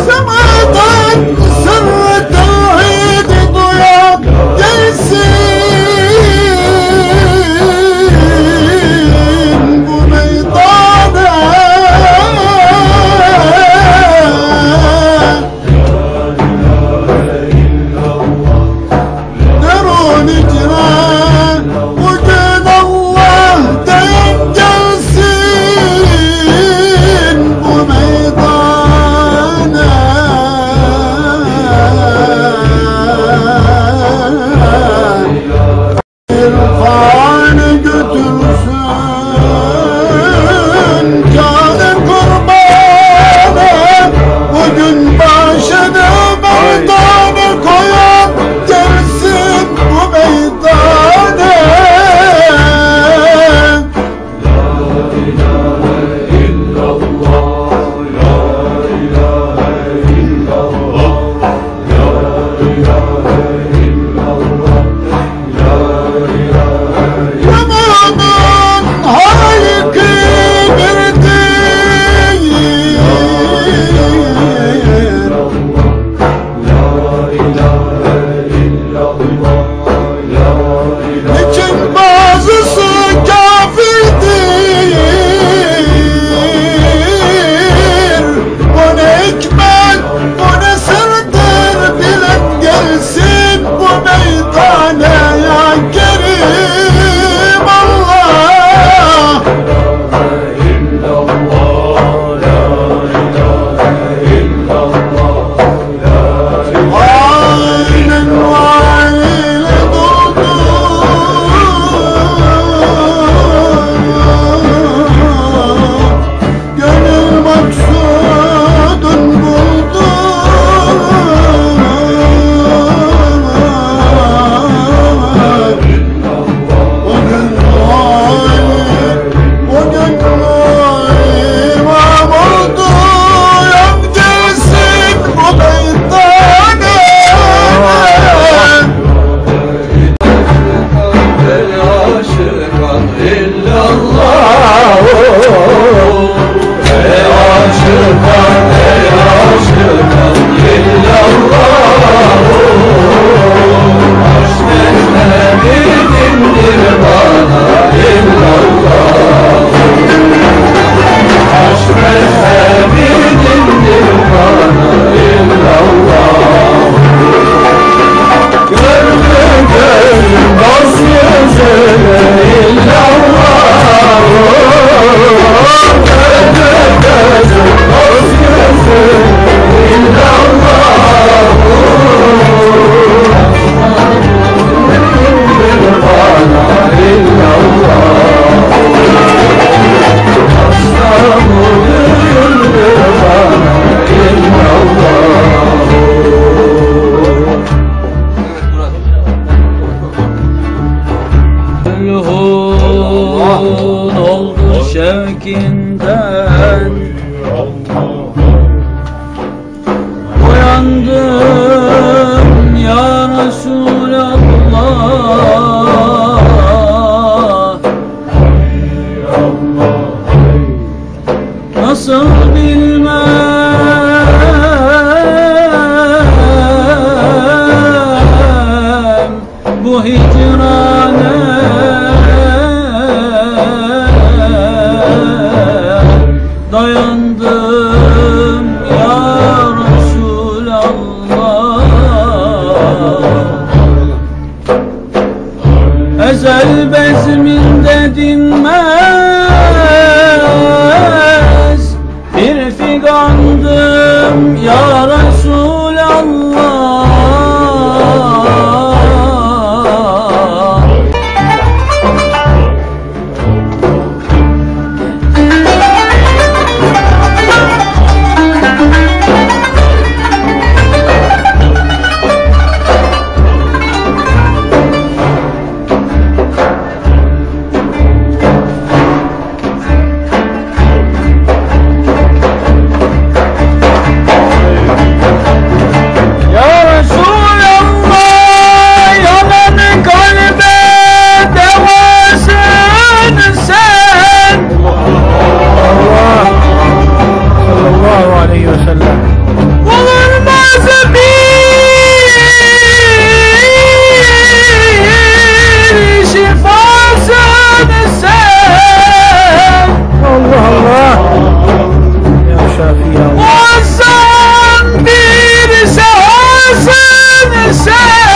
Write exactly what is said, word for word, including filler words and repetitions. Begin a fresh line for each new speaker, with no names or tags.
Semadan sırrı tevhidi duyan gelsin bu meydana. Derun icra bugün Allah diyen gelsin bu meydana. İrfanı götürsün canı kurbanı, bugün başını meydana koyan gelsin bu meydana. Zamanın haliki bir değil, için bazısı kafirdir. Bu ne hikmet, bu ne sırdır, bilen gelsin bu meydana ya Kerim Allah. Aynen vaile doldu, gönül maksudun buldu. O gün vaile, o gün vaile imam oldu, yan gelsin bu meydana.
Ey aşıkan illallah, ey aşıkan, ey aşıkan illallah. Aşk mezhebindir bana illallah. Aşk mezhebindir bana illallah. Gördüm gözüm dost yüzünü illallah. Gördüm gözüm dost yüzünü illallah. Bir bana illallah. İstanbul'dur bana illallah. Gülhun oldu şevkinden, uyandım ya Resulallah. Nasıl bilmem bu hicrane, dayandım ya Resulallah. Ezel bezminde dinmez bir figandım ya Resulallah.
Sen